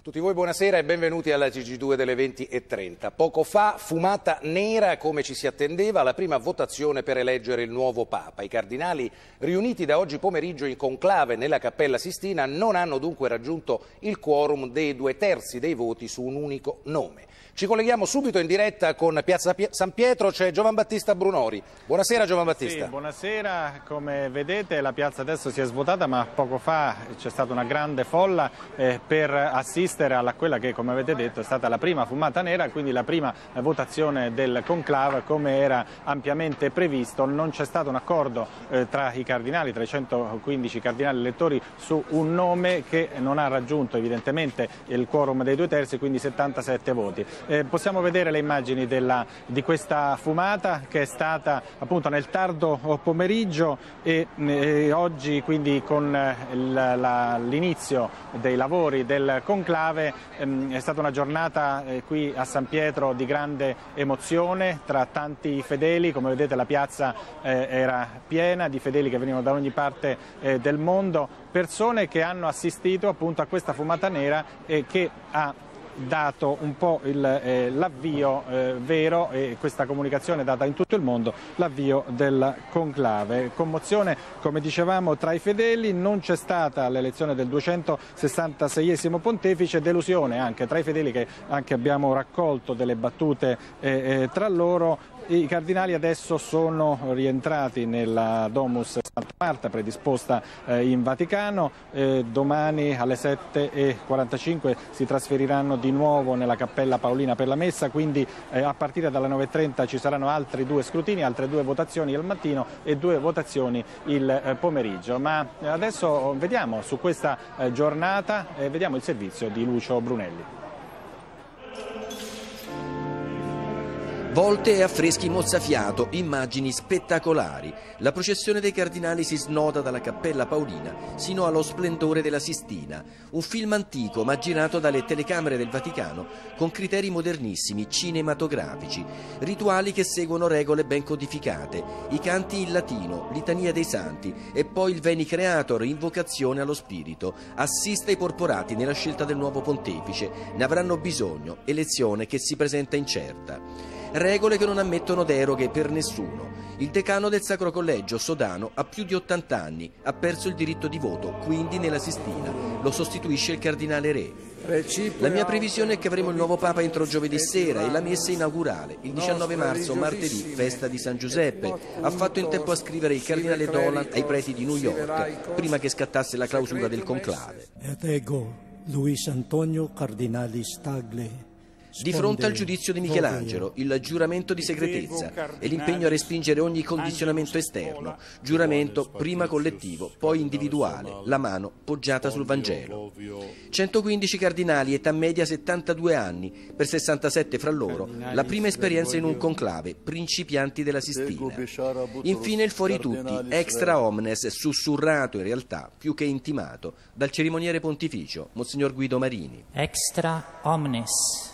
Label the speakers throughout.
Speaker 1: Tutti voi buonasera e benvenuti alla TG2 delle 20:30. Poco fa fumata nera come ci si attendeva alla prima votazione per eleggere il nuovo Papa. I cardinali riuniti da oggi pomeriggio in conclave nella Cappella Sistina non hanno dunque raggiunto il quorum dei 2/3 dei voti su un unico nome. Ci colleghiamo subito in diretta con Piazza San Pietro, c'è Giovan Battista Brunori. Buonasera Giovan Battista.
Speaker 2: Sì, buonasera, come vedete la piazza adesso si è svuotata, ma poco fa c'è stata una grande folla per assistere a quella che, come avete detto, è stata la prima fumata nera, quindi la prima votazione del conclave come era ampiamente previsto. Non c'è stato un accordo tra i cardinali, tra i 115 cardinali elettori, su un nome che non ha raggiunto evidentemente il quorum dei 2/3, quindi 77 voti. Possiamo vedere le immagini di questa fumata che è stata appunto nel tardo pomeriggio e oggi, quindi con l'inizio dei lavori del conclave, è stata una giornata qui a San Pietro di grande emozione tra tanti fedeli. Come vedete la piazza era piena di fedeli che venivano da ogni parte del mondo, persone che hanno assistito appunto a questa fumata nera che ha dato un po' l'avvio vero, e questa comunicazione data in tutto il mondo, l'avvio del conclave. Commozione, come dicevamo, tra i fedeli. Non c'è stata l'elezione del 266esimo pontefice, delusione anche tra i fedeli, che anche abbiamo raccolto delle battute tra loro. I cardinali adesso sono rientrati nella Domus Santa Marta predisposta in Vaticano. Domani alle 7:45 si trasferiranno di nuovo nella Cappella Paolina per la messa, quindi a partire dalle 9:30 ci saranno altri 2 scrutini, altre 2 votazioni al mattino e 2 votazioni il pomeriggio. Ma adesso vediamo su questa giornata, vediamo il servizio di Lucio Brunelli.
Speaker 3: Volte e affreschi mozzafiato, immagini spettacolari. La processione dei cardinali si snoda dalla Cappella Paolina sino allo splendore della Sistina. Un film antico ma girato dalle telecamere del Vaticano con criteri modernissimi, cinematografici. Rituali che seguono regole ben codificate. I canti in latino, litania dei santi e poi il Veni Creator, invocazione allo Spirito. Assiste ai porporati nella scelta del nuovo pontefice. Ne avranno bisogno, elezione che si presenta incerta. Regole che non ammettono deroghe per nessuno. Il decano del Sacro Collegio, Sodano, ha più di 80 anni, ha perso il diritto di voto, quindi nella Sistina. Lo sostituisce il cardinale Re. La mia previsione è che avremo il nuovo Papa entro giovedì sera e la messa inaugurale. Il 19 marzo, martedì, festa di San Giuseppe. Ha fatto in tempo a scrivere il cardinale Dolan ai preti di New York, prima che scattasse la clausura del conclave.
Speaker 4: Ed ego, Luis Antonio Cardinalis Tagle.
Speaker 3: Di fronte al giudizio di Michelangelo, il giuramento di segretezza e l'impegno a respingere ogni condizionamento esterno. Giuramento prima collettivo, poi individuale, la mano poggiata sul Vangelo. 115 cardinali, età media 72 anni, per 67 fra loro, la prima esperienza in un conclave, principianti della Sistina. Infine il fuori tutti, extra omnes, sussurrato in realtà, più che intimato, dal cerimoniere pontificio, Monsignor Guido Marini.
Speaker 5: Extra omnes.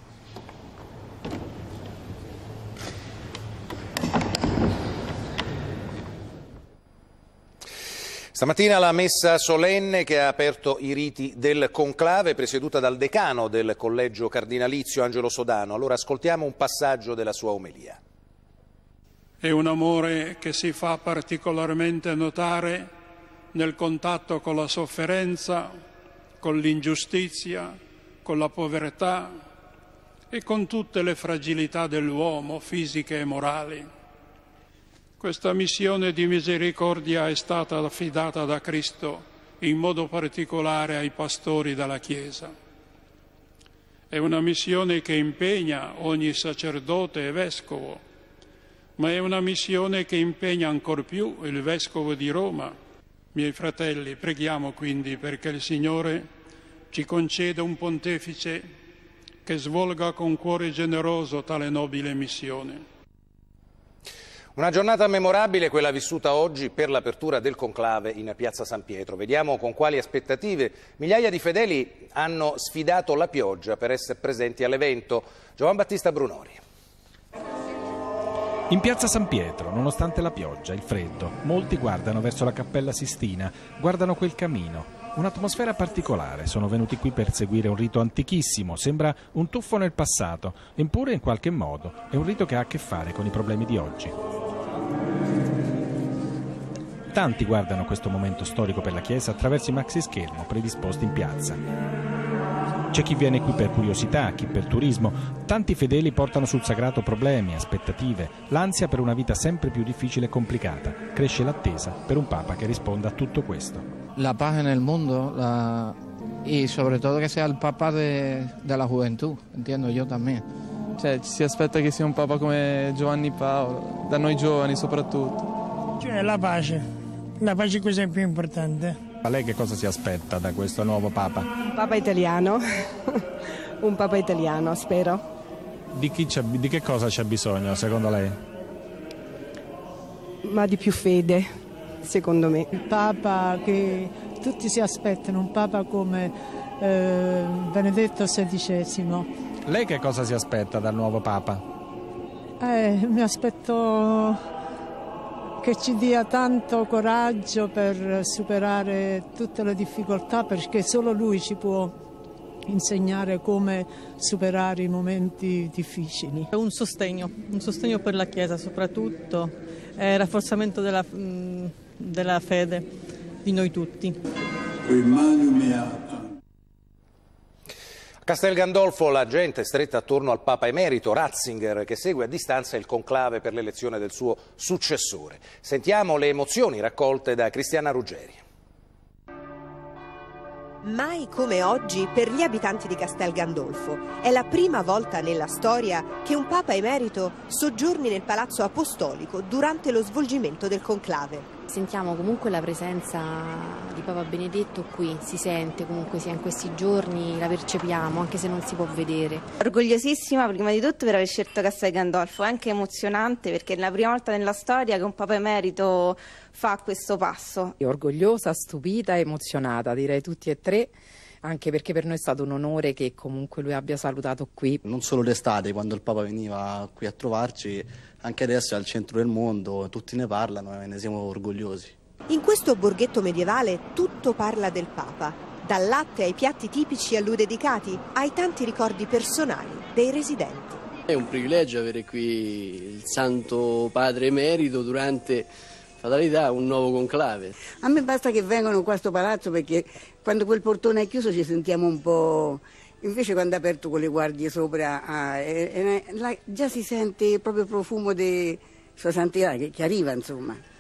Speaker 1: Stamattina la messa solenne che ha aperto i riti del conclave, presieduta dal decano del collegio cardinalizio Angelo Sodano. Allora ascoltiamo un passaggio della sua omelia.
Speaker 6: È un amore che si fa particolarmente notare nel contatto con la sofferenza, con l'ingiustizia, con la povertà e con tutte le fragilità dell'uomo, fisiche e morali. Questa missione di misericordia è stata affidata da Cristo in modo particolare ai pastori della Chiesa. È una missione che impegna ogni sacerdote e vescovo, ma è una missione che impegna ancor più il Vescovo di Roma. Miei fratelli, preghiamo quindi perché il Signore ci conceda un pontefice che svolga con cuore generoso tale nobile missione.
Speaker 1: Una giornata memorabile quella vissuta oggi per l'apertura del conclave in Piazza San Pietro. Vediamo con quali aspettative migliaia di fedeli hanno sfidato la pioggia per essere presenti all'evento. Giovan Battista Brunori.
Speaker 7: In Piazza San Pietro, nonostante la pioggia, il freddo, molti guardano verso la Cappella Sistina, guardano quel camino.
Speaker 2: Un'atmosfera particolare, sono venuti qui per seguire un rito antichissimo, sembra un tuffo nel passato, eppure in qualche modo è un rito che ha a che fare con i problemi di oggi. Tanti guardano questo momento storico per la Chiesa attraverso i maxischermo predisposti in piazza. C'è chi viene qui per curiosità, chi per turismo. Tanti fedeli portano sul sagrato problemi, aspettative, l'ansia per una vita sempre più difficile e complicata. Cresce l'attesa per un Papa che risponda a tutto questo.
Speaker 7: La pace nel mondo e soprattutto che sia il Papa della gioventù, entiendo io también.
Speaker 8: Cioè, ci si aspetta che sia un Papa come Giovanni Paolo, da noi giovani soprattutto.
Speaker 9: Cioè la pace è cosa più importante.
Speaker 2: A lei che cosa si aspetta da questo nuovo Papa?
Speaker 10: Un Papa italiano, un Papa italiano, spero.
Speaker 2: Di che cosa c'è bisogno secondo lei?
Speaker 10: Ma di più fede, secondo me.
Speaker 11: Il Papa che tutti si aspettano, un Papa come Benedetto XVI.
Speaker 2: Lei che cosa si aspetta dal nuovo Papa?
Speaker 11: Mi aspetto che ci dia tanto coraggio per superare tutte le difficoltà, perché solo lui ci può insegnare come superare i momenti difficili.
Speaker 12: Un sostegno per la Chiesa soprattutto, rafforzamento della fede di noi tutti.
Speaker 1: A Castel Gandolfo la gente è stretta attorno al Papa emerito Ratzinger, che segue a distanza il conclave per l'elezione del suo successore. Sentiamo le emozioni raccolte da Cristiana Ruggeri.
Speaker 13: Mai come oggi per gli abitanti di Castel Gandolfo. È la prima volta nella storia che un Papa emerito soggiorni nel Palazzo Apostolico durante lo svolgimento del conclave.
Speaker 14: Sentiamo comunque la presenza di Papa Benedetto qui, si sente comunque sia in questi giorni, la percepiamo anche se non si può vedere.
Speaker 15: Orgogliosissima prima di tutto per aver scelto Castel Gandolfo, è anche emozionante perché è la prima volta nella storia che un Papa emerito fa questo passo.
Speaker 16: Orgogliosa, stupita, emozionata, direi tutti e tre. Anche perché per noi è stato un onore che comunque lui abbia salutato qui.
Speaker 17: Non solo l'estate, quando il Papa veniva qui a trovarci, anche adesso è al centro del mondo, tutti ne parlano e ne siamo orgogliosi.
Speaker 13: In questo borghetto medievale tutto parla del Papa, dal latte ai piatti tipici a lui dedicati, ai tanti ricordi personali dei residenti.
Speaker 18: È un privilegio avere qui il Santo Padre Emerito durante fatalità un nuovo conclave.
Speaker 19: A me basta che vengano qua a sto palazzo, perché quando quel portone è chiuso ci sentiamo un po', invece quando è aperto con le guardie sopra già si sente proprio il profumo di Sua Santità che arriva, insomma.